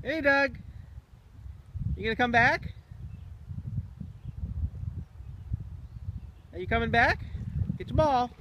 Hey, Doug. You gonna come back? Are you coming back? Get your ball.